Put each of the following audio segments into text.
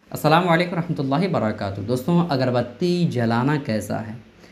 अस्सलाम वालेकुम रहमतुल्लाहि वबरकातुहू। दोस्तों, अगरबत्ती जलाना कैसा है,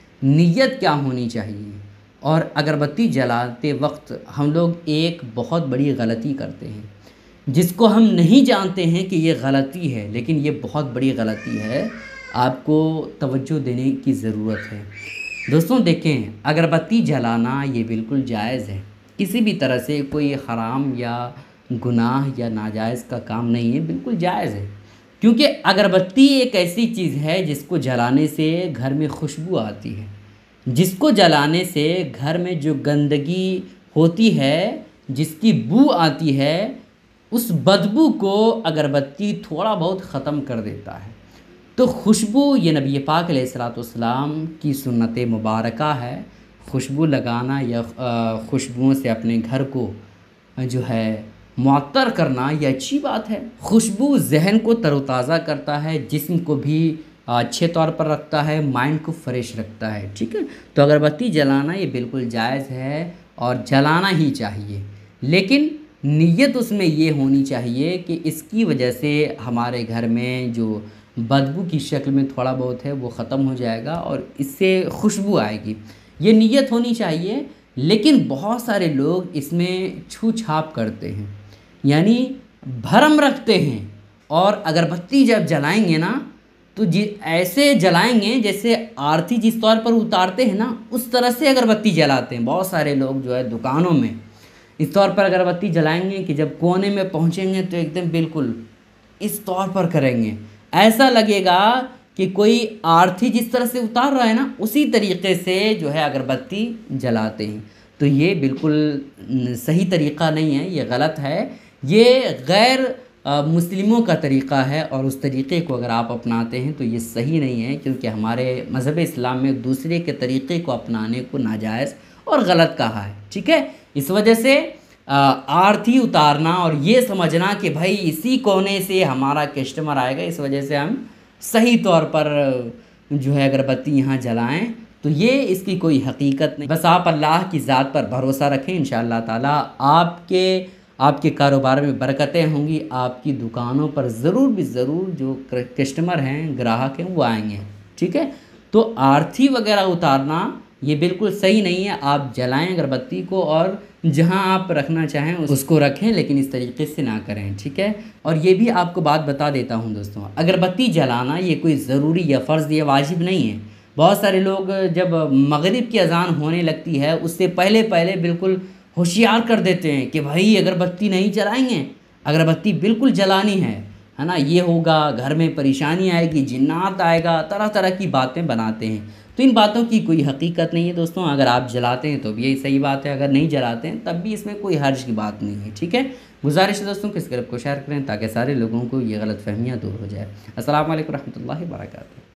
नीयत क्या होनी चाहिए। और अगरबत्ती जलाते वक्त हम लोग एक बहुत बड़ी गलती करते हैं जिसको हम नहीं जानते हैं कि ये गलती है, लेकिन ये बहुत बड़ी गलती है। आपको तवज्जो देने की ज़रूरत है। दोस्तों देखें, अगरबत्ती जलाना ये बिल्कुल जायज़ है। किसी भी तरह से कोई हराम या गुनाह या नाजायज़ का काम नहीं है, बिल्कुल जायज़ है। क्योंकि अगरबत्ती एक ऐसी चीज़ है जिसको जलाने से घर में खुशबू आती है, जिसको जलाने से घर में जो गंदगी होती है, जिसकी बू आती है, उस बदबू को अगरबत्ती थोड़ा बहुत ख़त्म कर देता है। तो खुशबू ये नबी पाक अलैहिस्सलाम की सुन्नत मुबारका है। खुशबू लगाना या खुशबुओं से अपने घर को जो है मुअत्तर करना ये अच्छी बात है। खुशबू ज़हन को तरोताज़ा करता है, जिस्म को भी अच्छे तौर पर रखता है, माइंड को फ्रेश रखता है। ठीक है, तो अगरबत्ती जलाना ये बिल्कुल जायज़ है और जलाना ही चाहिए, लेकिन नीयत उसमें ये होनी चाहिए कि इसकी वजह से हमारे घर में जो बदबू की शक्ल में थोड़ा बहुत है वो ख़त्म हो जाएगा और इससे खुशबू आएगी। ये नीयत होनी चाहिए। लेकिन बहुत सारे लोग इसमें छू छाप करते हैं, यानी भरम रखते हैं, और अगरबत्ती जब जलाएंगे ना तो ऐसे जलाएंगे जैसे आरती जिस तौर पर उतारते हैं ना, उस तरह से अगरबत्ती जलाते हैं। बहुत सारे लोग जो है दुकानों में इस तौर पर अगरबत्ती जलाएंगे कि जब कोने में पहुंचेंगे तो एकदम बिल्कुल इस तौर पर करेंगे, ऐसा लगेगा कि कोई आरती जिस तरह से उतार रहा है ना, उसी तरीक़े से जो है अगरबत्ती जलाते हैं। तो ये बिल्कुल सही तरीक़ा नहीं है, ये गलत है। ये गैर मुस्लिमों का तरीक़ा है और उस तरीक़े को अगर आप अपनाते हैं तो ये सही नहीं है, क्योंकि हमारे मज़हब इस्लाम में दूसरे के तरीक़े को अपनाने को नाजायज़ और गलत कहा है। ठीक है, इस वजह से आरती उतारना और ये समझना कि भाई इसी कोने से हमारा कस्टमर आएगा, इस वजह से हम सही तौर पर जो है अगरबत्ती यहाँ जलाएं, तो ये इसकी कोई हकीकत नहीं। बस आप अल्लाह की ज़ात पर भरोसा रखें, इंशाअल्लाह ताला आपके कारोबार में बरकतें होंगी। आपकी दुकानों पर ज़रूर भी ज़रूर जो कस्टमर हैं, ग्राहक हैं, वो आएंगे। ठीक है, तो आरती वगैरह उतारना ये बिल्कुल सही नहीं है। आप जलाएं अगरबत्ती को और जहां आप रखना चाहें उसको रखें, लेकिन इस तरीके से ना करें। ठीक है, और ये भी आपको बात बता देता हूं दोस्तों, अगरबत्ती जलाना ये कोई ज़रूरी या फ़र्ज़ या वाजिब नहीं है। बहुत सारे लोग जब मगरिब की अज़ान होने लगती है उससे पहले पहले बिल्कुल होशियार कर देते हैं कि भाई अगरबत्ती नहीं जलाएंगे, अगरबत्ती बिल्कुल जलानी है ना, ये होगा घर में परेशानी आएगी, जिन्नात आएगा, तरह तरह की बातें बनाते हैं। तो इन बातों की कोई हकीकत नहीं है दोस्तों। अगर आप जलाते हैं तो भी यही सही बात है, अगर नहीं जलाते हैं तब भी इसमें कोई हर्ज की बात नहीं है। ठीक है, गुजारिश है दोस्तों कि इस क्लिप को शेयर करें ताकि सारे लोगों को ये गलत फहमियाँ दूर हो जाए। अस्सलाम वालेकुम रहमतुल्लाहि व बरकातुहू।